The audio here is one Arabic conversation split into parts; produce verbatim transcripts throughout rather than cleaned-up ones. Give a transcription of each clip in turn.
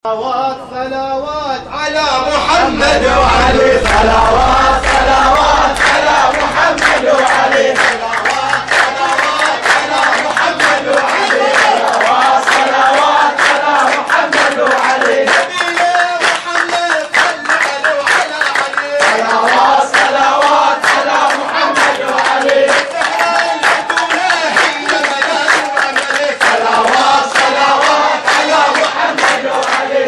صلوات صلوات على محمد وعلي، صلوات صلوات على محمد وعلي، صلوات صلوات على محمد وعلي، صلوات صلوات على محمد وعلي، نبينا محمد صلى عليه وعلى علي، صلوات صلوات على محمد وعلي، صلوات صلوات على محمد وعلي.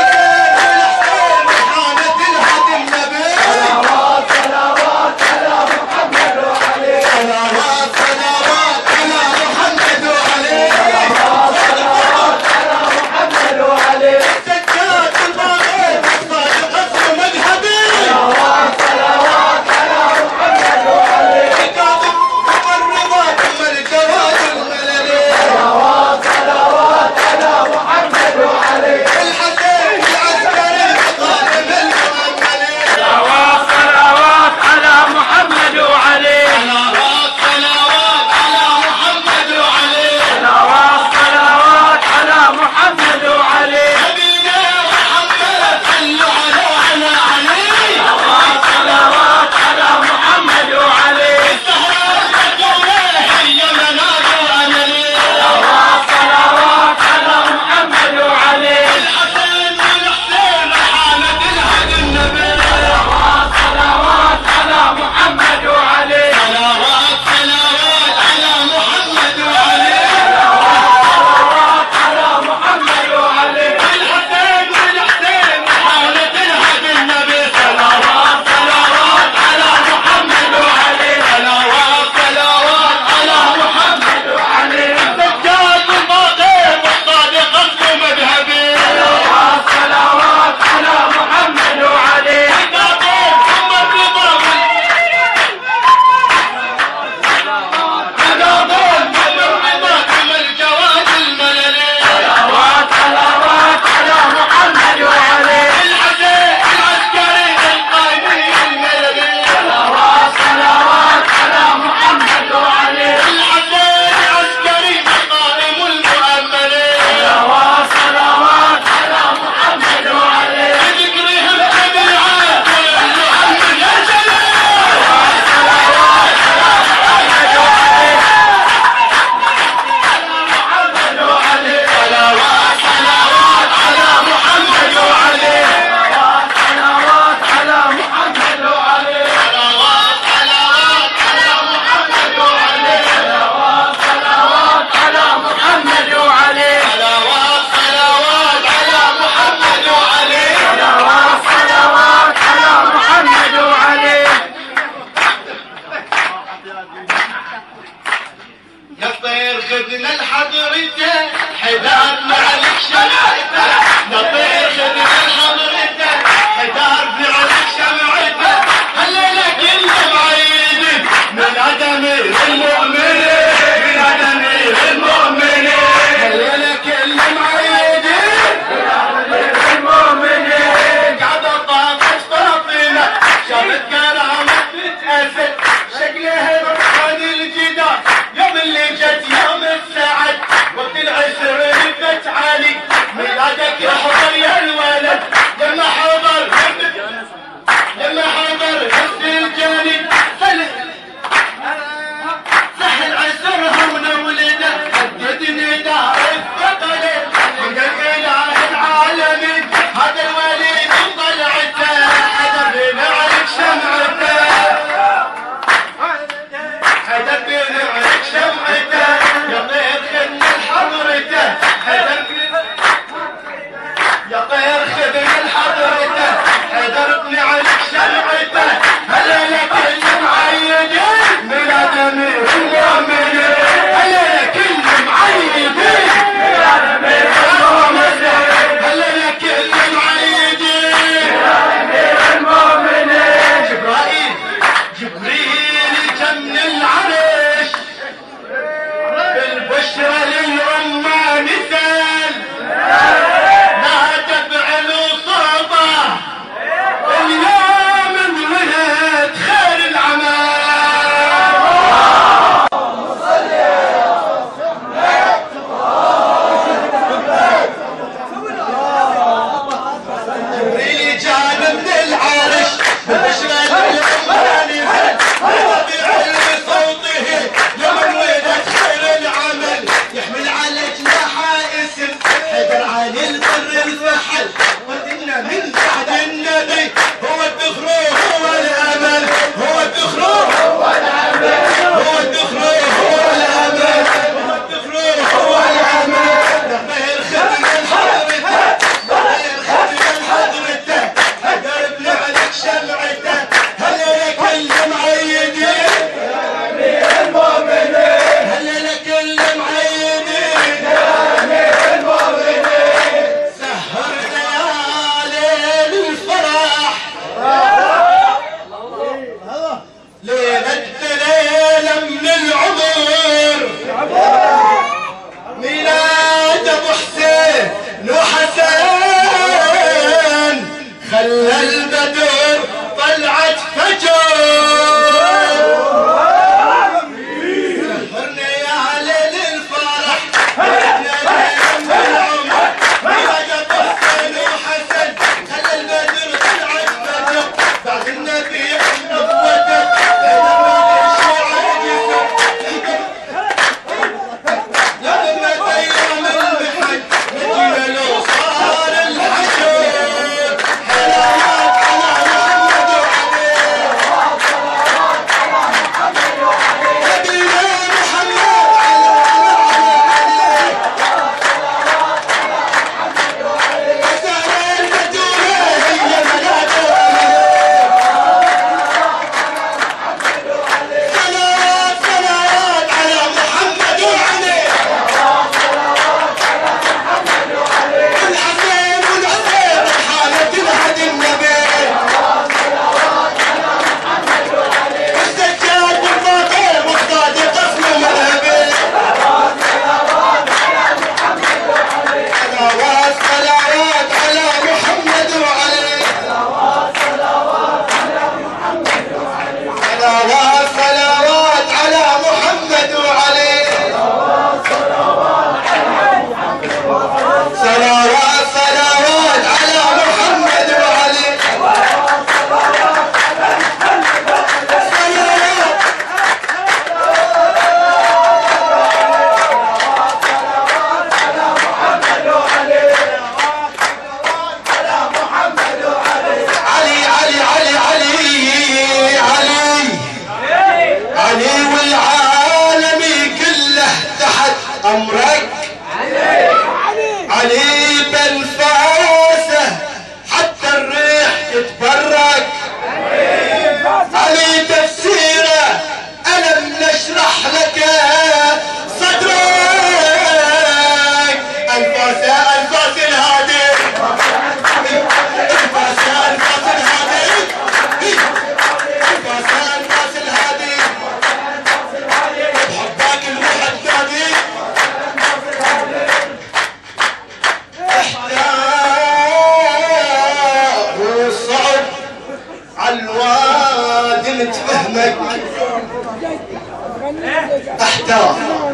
خذنا لحضرته حدار معلك شمعته، نطير خذنا لحضرته حدار معلك شمعته، هالليلة كلنا معيدين ميلاد أمير المؤمنين، ميلاد أمير المؤمنين، هالليلة كلنا معيدين ميلاد أمير المؤمنين، قاعدة طاقت فاطمة شافت كرامة بنت أسد شكلها رقصان الجدار يوم اللي جت يوم السعد وقت العشر رفت علي ميلادك يحضر يا الولد لما حضر لما حضر حسن الجاني سهل عسرها ونولده حددني دار الثقل من الاله العالمين هذا الوليد وطلعته حدد نعلك شمعته حدد نعلك شمعته يا طير خدنا لحضرته حدد يا طير خدنا لحضرته حدد نعلك شمعته هلا كل معيدين ميلاد أمير المؤمنين، هلا كل معيدين ميلاد أمير المؤمنين، هلا كل معيدين ميلاد أمير المؤمنين. جبرائيل جبريل جا من العرش بالبشرى للأمة مثال نادى بعلو صوته اليوم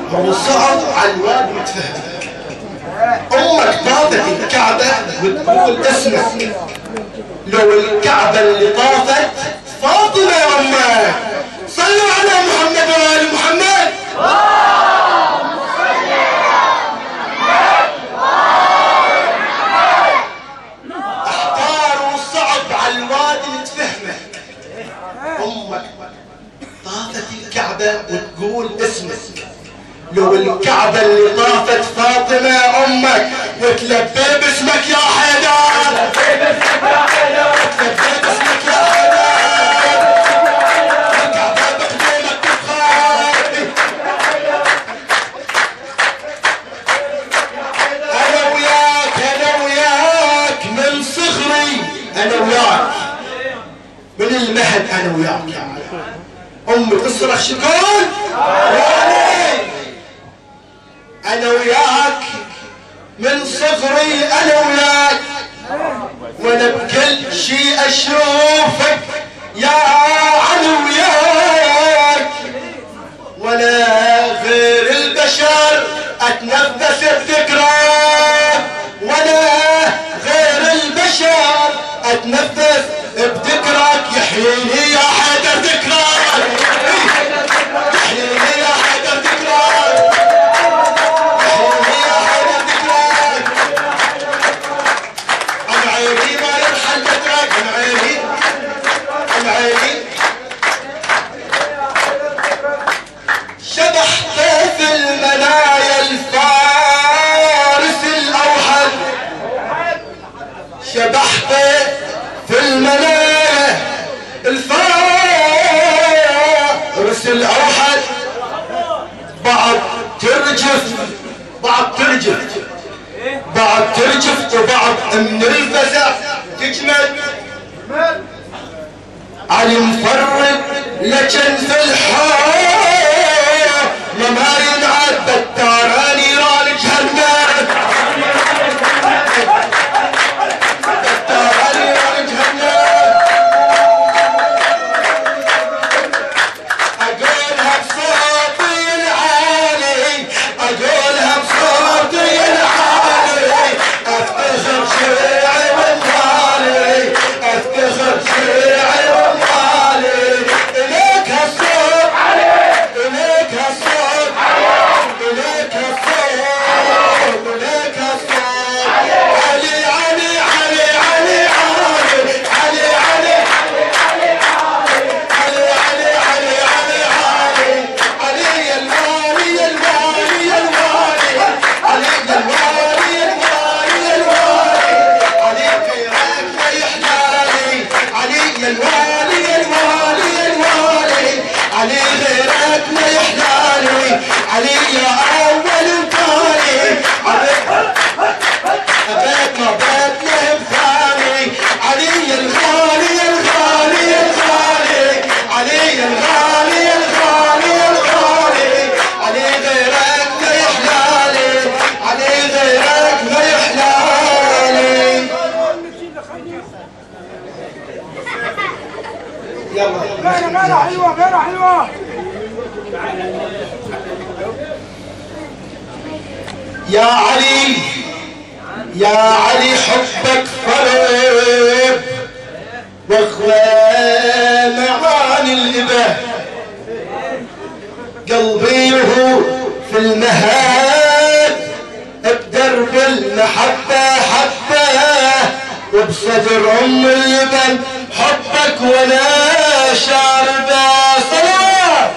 هو صعد على الواد متفهم. امك طافت الكعبة وتقول اسمك، لو الكعبة اللي طافت فاطمة يا امك. صلوا على محمد وآل محمد. احتار وصعب على الوادي متفهمه. امك طافت الكعبة وتقول اسمك، لو الكعبة اللي طافت فاطمة امك، وتلبي باسمك يا حيدر، تلبي باسمك يا حيدر، تلبي باسمك يا حيدر. الكعبة بقدومك تفخر. انا وياك انا وياك من صغري، انا وياك من المهد، انا وياك يا عم. امي تصرخ شكون؟ انا وياك من صغري، انا وياك، وانا بكل شي اشوفك يا علي وياك، ولا غير البشر اتنفس بذكراك، ولا غير البشر اتنفس بذكرك. يحييني يا حيدر ذكرك، يحييني يا حيدر ذكرك، يحييني يا حيدر ذكرك. عن عيني ما يرحل ذكرك، عن عيني عن عيني. شبحت في المنايا الفارس الاوحد، شبحت في المنايا الفارس الاوحد. بعض ترجف بعض ترجف بعض ترجف وبعض من الفزع تجمد. علي مفرد لكن في الحار ما ينعد بالتارى نيران جهنم، بالتارى نيران جهنم. اقولها بصوتي العالي، اقولها بصوتي العالي، افتخر شيعي ومالي، افتخر شيعي ومالي. اليك هالصوت اليك هالصوت اليك هالصوت اليك هالصوت. علي علي علي علي علي علي علي علي علي علي علي علي الوالي الوالي الوالي علي الوالي الوالي الوالي. علي غيرك ما يحلالي، علي الوالي الوالي الوالي. علي غيرك ما يحلالي، علي يا اول وثاني. ابيت ما بيت له بثاني. علي الغالي الغالي الغالي، علي الغالي الغالي الغالي. علي غيرك ما يحلالي، علي غيرك ما يحلالي. يلا غيرة حلوة غيرة حلوة. يا علي يا علي حبك فرب واخوى معاني الإبه. قلبي وهو في المهاد بدرب المحبة حبه، وبصدر ام اللبن حبك وانا شاربه. صلاة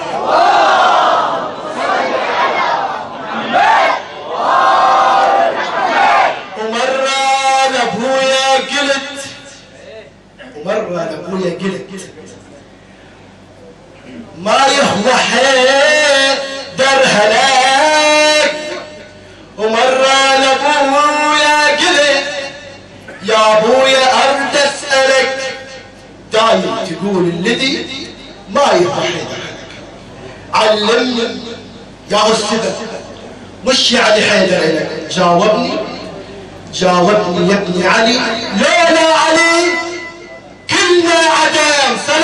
ومرة لابويا قلت ومرة لابويا قلت ما يهوى حيدر هلاك. ومرة لابويا قلت يا ابويا ارد اسألك، دايم تقول الذي ما يهوى حيدر هلاك. علمني يا السبب مش يعني حيدر لك. جاوبني جاوبني يا ابني علي. لولا علي كلنا عدم.